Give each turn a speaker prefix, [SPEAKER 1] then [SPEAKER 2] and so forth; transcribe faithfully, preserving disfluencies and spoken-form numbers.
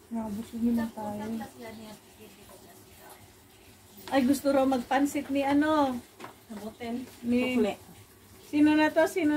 [SPEAKER 1] Nabusog naman tayo. Ay, gusto raw magpansit ni ano.
[SPEAKER 2] Sabutin.
[SPEAKER 1] Ni...
[SPEAKER 2] Sukli.
[SPEAKER 1] Sino na to? Sino